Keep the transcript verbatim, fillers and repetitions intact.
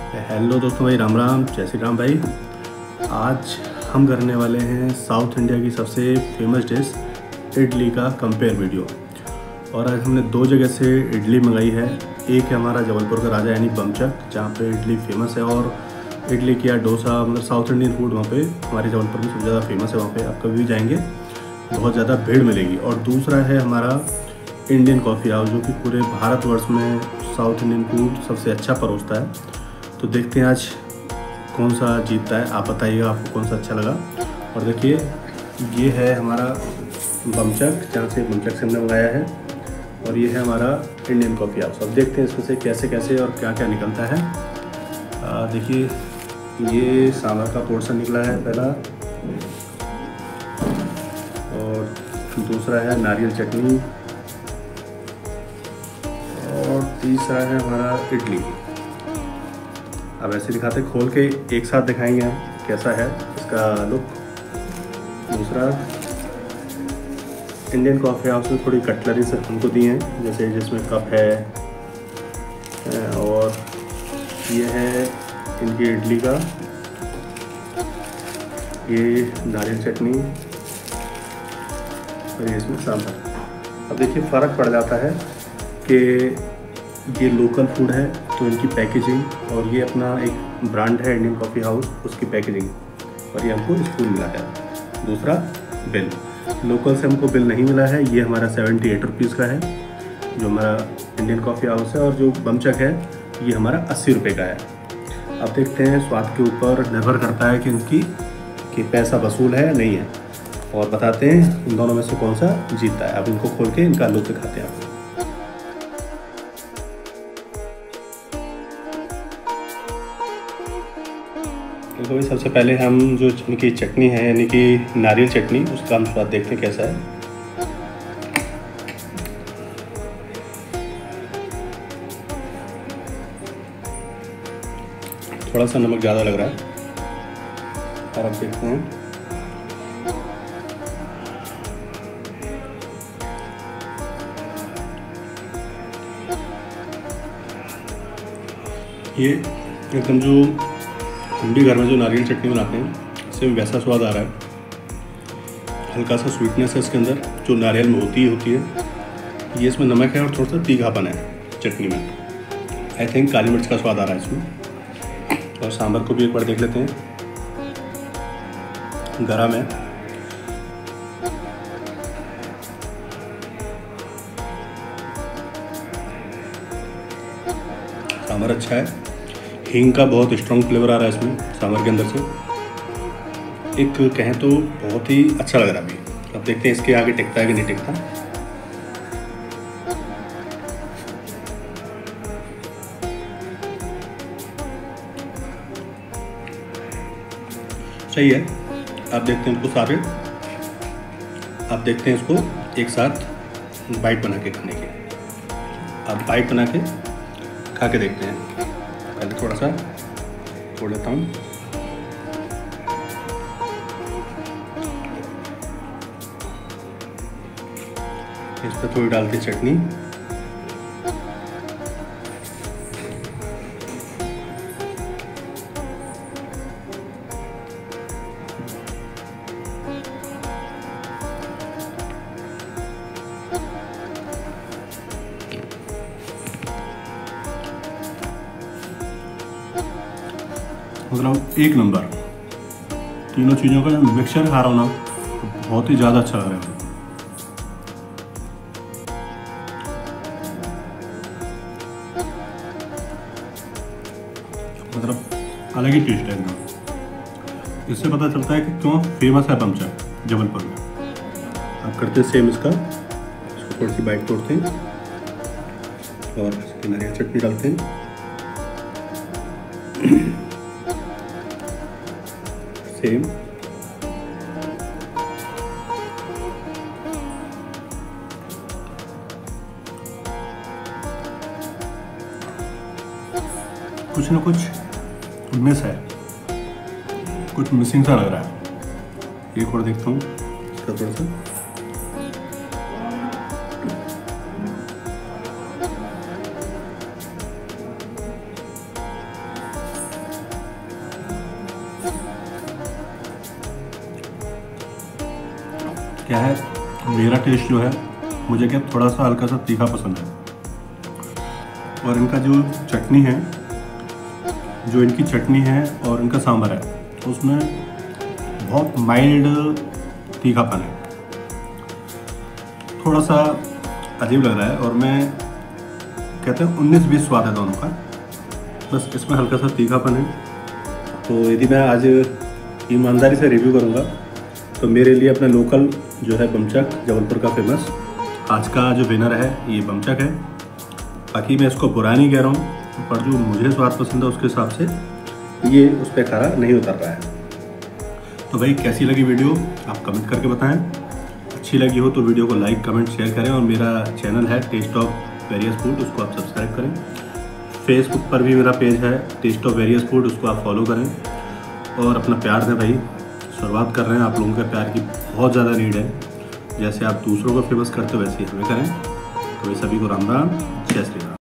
Hello दोस्तों भाई, राम राम, जय श्री राम भाई। आज हम करने वाले हैं साउथ इंडिया की सबसे फेमस डिश इडली का कंपेयर वीडियो। और आज हमने दो जगह से इडली मंगाई है। एक है हमारा जबलपुर का राजा यानी बमचक, जहाँ पे इडली फेमस है और इडली की या डोसा मतलब साउथ इंडियन फूड वहाँ पे हमारे जबलपुर में सबसे ज़्यादा फेमस है। वहाँ पे आप कभी भी जाएंगे बहुत ज़्यादा भीड़ मिलेगी। और दूसरा है हमारा इंडियन कॉफ़ी हाउस, जो कि पूरे भारतवर्ष में साउथ इंडियन फूड सबसे अच्छा परोसता है। तो देखते हैं आज कौन सा जीतता है। आप बताइएगा आपको कौन सा अच्छा लगा। और देखिए ये है हमारा बमचक, जहाँ से बमचक से हमने मंगाया है, और ये है हमारा इंडियन कॉफ़ी हाउस। अब देखते हैं इसमें से कैसे कैसे और क्या क्या निकलता है। देखिए ये सांभर का पोर्शन निकला है पहला, और दूसरा है नारियल चटनी, और तीसरा है हमारा इडली। अब ऐसे दिखाते खोल के एक साथ दिखाएंगे हम कैसा है इसका लुक। दूसरा इंडियन कॉफ़ी हाउस में थोड़ी कटलरी से हमको दी हैं, जैसे जिसमें कप है, और ये है इनकी इडली का, ये नारियल चटनी, और ये इसमें सांभर। अब देखिए फ़र्क पड़ जाता है कि ये लोकल फूड है तो इनकी पैकेजिंग, और ये अपना एक ब्रांड है इंडियन कॉफ़ी हाउस, उसकी पैकेजिंग, और ये हमको स्पून मिला है। दूसरा बिल, लोकल से हमको बिल नहीं मिला है। ये हमारा सेवेंटी एट रुपीज़ का है जो हमारा इंडियन कॉफ़ी हाउस है, और जो बमचक है ये हमारा अस्सी रुपये का है। अब देखते हैं, स्वाद के ऊपर निर्भर करता है कि इनकी कि पैसा वसूल है या नहीं है, और बताते हैं इन दोनों में से कौन सा जीतता है। अब इनको खोल के इनका लुक दिखाते हैं आपको। तो भाई सबसे पहले हम जो इनकी चटनी है यानी कि नारियल चटनी, उसका हम स्वाद देखते हैं कैसा है। थोड़ा सा नमक ज़्यादा लग रहा है, और अब देखते हैं। ये एकदम जो हम भी घर में जो नारियल चटनी बनाते हैं इससे वैसा स्वाद आ रहा है। हल्का सा स्वीटनेस है इसके अंदर जो नारियल में होती ही होती है। ये इसमें नमक है और थोड़ा सा तीखापन है चटनी में। आई थिंक काली मिर्च का स्वाद आ रहा है इसमें। और सांभर को भी एक बार देख लेते हैं, गरम है। सांभर अच्छा है, हींग का बहुत स्ट्रॉन्ग फ्लेवर आ रहा है इसमें सांभर के अंदर से। एक कहें तो बहुत ही अच्छा लग रहा है अभी। अब देखते हैं इसके आगे टिकता है कि नहीं टिकता। सही है। अब देखते हैं इसको सारे, अब देखते हैं इसको एक साथ बाइट बना के खाने के। अब बाइट बना के खा के देखते हैं। पहले थोड़ा सा छोड़ लेता हूँ। इस पर थोड़ी डालते चटनी, मतलब एक नंबर। तीनों चीज़ों का जब मिक्सचर खा रहा हूँ ना तो बहुत ही ज़्यादा अच्छा लग रहा है। मतलब अलग ही टेस्ट है एकदम। इससे पता चलता है कि क्यों फेमस है बमचक जबलपुर में। आप करते हैं सेम इसका, इसको थोड़ी सी बाइट तोड़ते हैं और इसकी नारियल चटनी डालते हैं। सेम कुछ ना कुछ मिस है, कुछ मिसिंग सा लग रहा है। एक और देखता हूँ इसका थोड़ा सा। क्या है, मेरा टेस्ट जो है मुझे क्या थोड़ा सा हल्का सा तीखा पसंद है। और इनका जो चटनी है जो इनकी चटनी है और इनका सांभर है उसमें बहुत माइल्ड तीखापन है, थोड़ा सा अजीब लग रहा है। और मैं कहते हैं उन्नीस बीस स्वाद है दोनों का, बस इसमें हल्का सा तीखापन है। तो यदि मैं आज ईमानदारी से रिव्यू करूँगा तो मेरे लिए अपना लोकल जो है बमचक, जबलपुर का फेमस, आज का जो विनर है ये बमचक है। बाकी मैं इसको बुरा नहीं कह रहा हूँ, पर जो मुझे स्वाद पसंद है उसके हिसाब से ये उस पर खरा नहीं उतर रहा है। तो भाई कैसी लगी वीडियो आप कमेंट करके बताएं। अच्छी लगी हो तो वीडियो को लाइक कमेंट शेयर करें। और मेरा चैनल है टेस्ट ऑफ वेरियस फूड, उसको आप सब्सक्राइब करें। फेसबुक पर भी मेरा पेज है टेस्ट ऑफ वेरियस फूड, उसको आप फॉलो करें और अपना प्यार दें भाई। शुरुआत कर रहे हैं, आप लोगों के प्यार की बहुत ज़्यादा नीड है। जैसे आप दूसरों को फेमस करते हो वैसे ही हमें करें। तो ये सभी को राम राम, जय श्री राम।